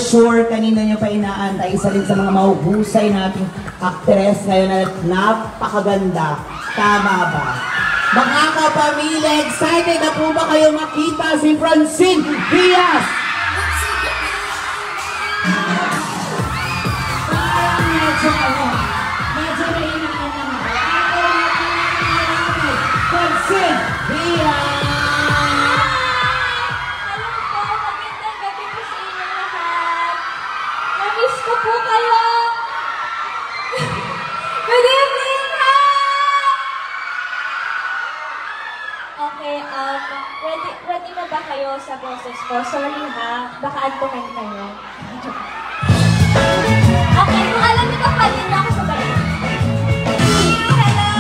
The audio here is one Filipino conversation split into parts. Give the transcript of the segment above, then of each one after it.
sure, kanina nyo pa inaantay, isa rin sa mga mahuhusay nating actress ngayon na napakaganda. Tama ba? Mga kapamilya, excited na po ba kayo makita si Francine Diaz? Parang medyo nainaan naman. Francine Diaz! Ko po kayo! Good evening, ha! Okay, ready na ba kayo sa boses ko? Sorry ha, baka antukan kayo. Okay, kung alam niyo ba, kanina ako sa balik. Hello!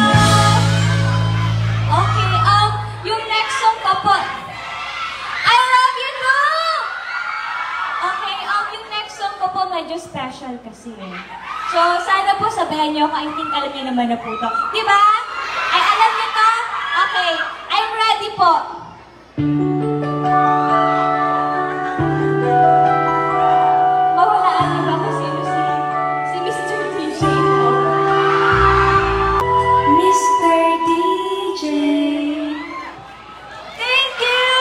Okay, yung next song ko po. I love you too! Okay, yung next song ko po medyo special kasi. So, sana po sabayan niyo ako. I think alam niyo naman na po ito. Diba? Ay, alam niyo to? Okay, I'm ready po. Mawalaan niyo ba kung sino si Mr. DJ? Mr. DJ. Thank you!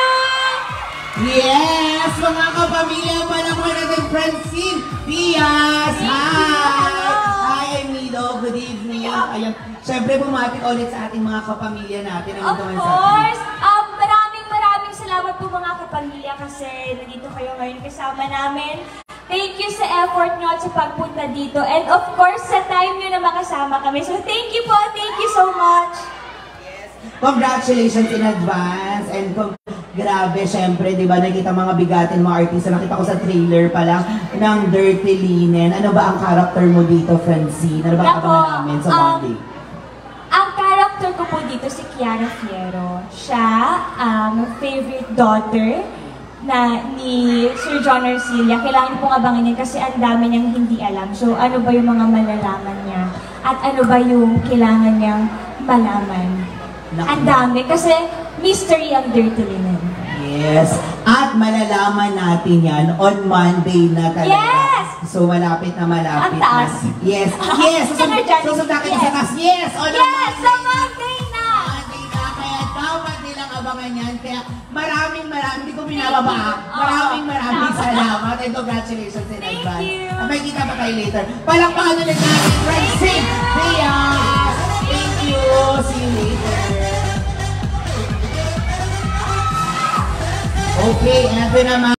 Yes! Mga kapamilya, panahon natin Francine Diaz! Hi! Hi, Emido. Good evening. Ayan. Siyempre, bumati ulit sa ating mga kapamilya natin. Of course! Maraming salamat po mga kapamilya kasi nandito kayo ngayon kasama namin. Thank you sa effort nyo at sa pagpunta dito. And of course, sa time nyo na makasama kami. So thank you po. Thank you so much. Yes. Congratulations in advance. And grabe, syempre, di ba, nakita mga bigatin, mga artista. Nakita ko sa trailer pa lang ng Dirty Linen. Ano ba ang character mo dito, Francine? Ano ba ang abangan namin sa Monday? Ang character ko po dito si Kiara Fierro. Siya ang favorite daughter ni Sir John Arcilla. Kailangan pong abangin yan kasi ang dami niyang hindi alam. So, ano ba yung mga malalaman niya? At ano ba yung kailangan niyang malaman? Ang dami kasi mystery ang Dirty Linen. Yes. At malalaman natin yan on Monday na talaga. Yes! So, malapit na. Ang taas. Yes. Yes! Susunod natin sa taas. Yes! On Yes! Sa Monday na! Monday na. Kaya dapat nilang abangan yan. Kaya maraming, hindi ko binababa. Maraming salamat. And congratulations in advance. Thank you. May kita pa tayo later. Palakpakan ulit natin. Francine Diaz! Thank you. See you later. Okay, eto naman.